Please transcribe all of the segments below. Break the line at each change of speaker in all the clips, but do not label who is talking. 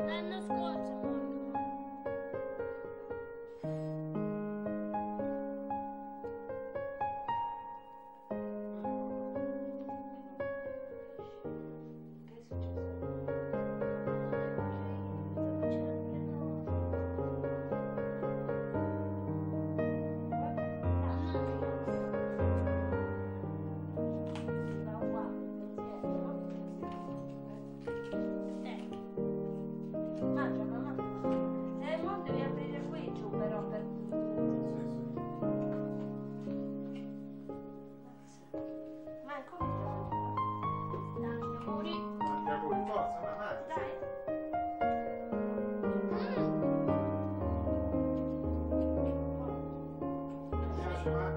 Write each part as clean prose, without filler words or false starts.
L'anno scorso, Monica.
Che è Mangia, mamma. Se mo devi aprire qui giù però per... Ma è come
Tanti auguri.
Tanti auguri, forza, mamma.
Dai.
Mi piace, ma...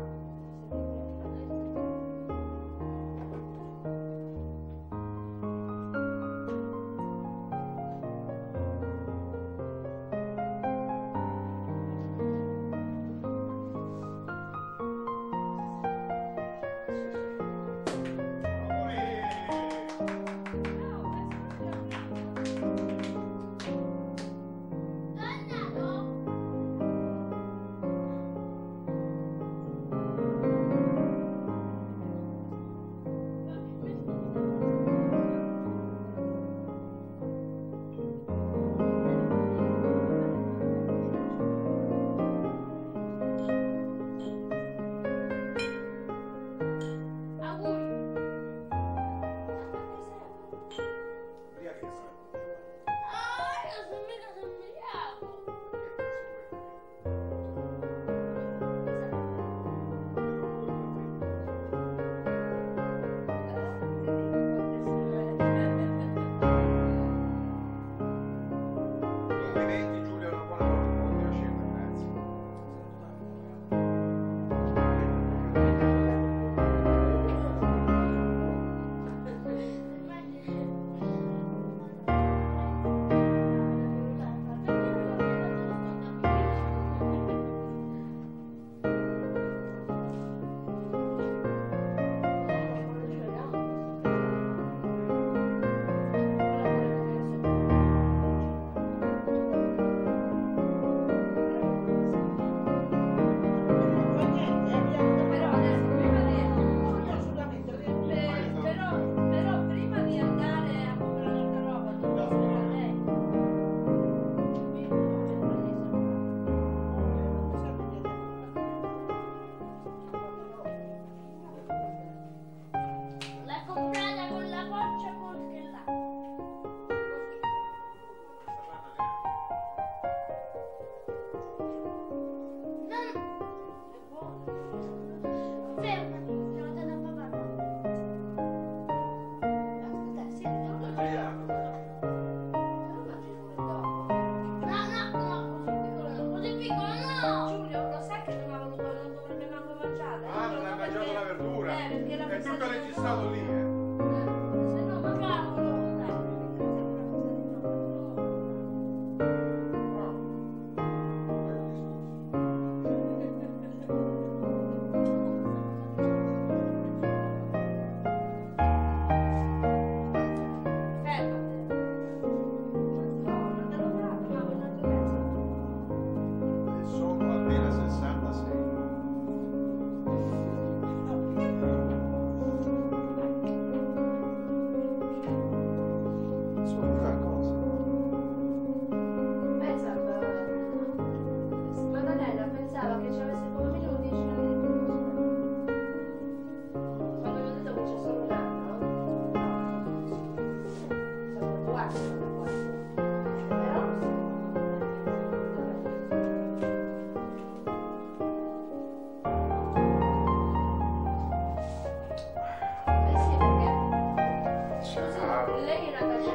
Auguri.
Via che sei.
Io sono mica sembriamo.
Complimenti Giulia, una buona scelta, grazie.
Però prima di andare a comprare altra roba devo dire a lei.
L'ha comprata con la boccia col che là. Non...
È buono.
Fermati, devo dare a papà.
Dai, sì, non lo mangi come dopo.
No, così piccolo no.
Giulio, lo sai che non ha voluto, non dovrebbe manco mangiare.
Ah, non hai mangiato la verdura?
Perché la
È tutto registrato lì,
Se no, ma cavolo, dai. Fermate. No, non te lo dato, ma un altro pezzo.
E sono appena 66. Sono una cosa.
Pensa, Maddalena pensava che ci avesse come minimo 10 anni di più. Quando gli ho detto che c'è solo un anno, no, guarda, però eh sì, perché
Ciao.
lei è nata a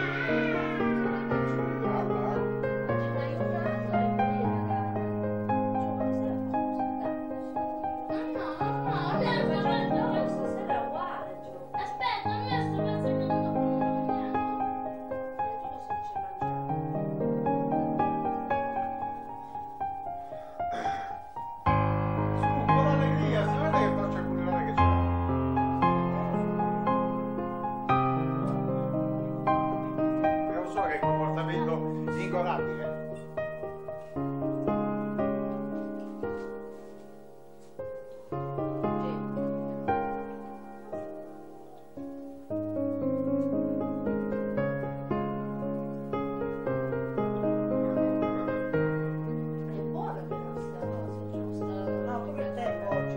stasera è uguale, Gio.
Aspetta, a me sto pensando che non dopo non mangiato.
E tu cosa dici mangiare?
Su, un po' d'allegria, si vede che faccia culinaria che c'è. abbigliamento ingorabile.
È buona però sta cosa, giusto?
No, come il tempo oggi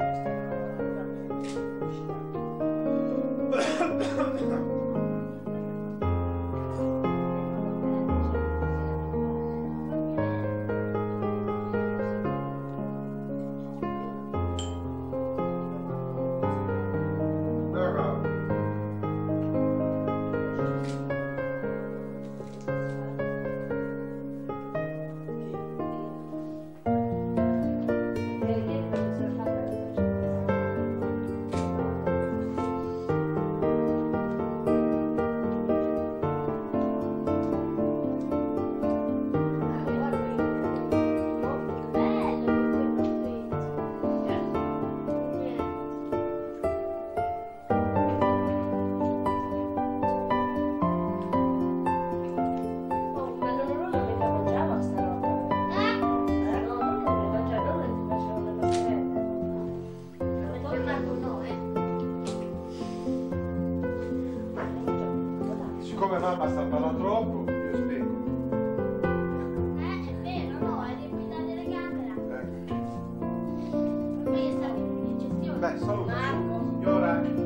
Ma non mi mangiava sta roba. No, non mi mangiava, non ti facevano le passerelle.
Siccome mamma sta parlando troppo, io spiego.
È vero, no, è riempita la telecamera. Poi è stato in gestione.
Beh, saluta,
Marco.
signora.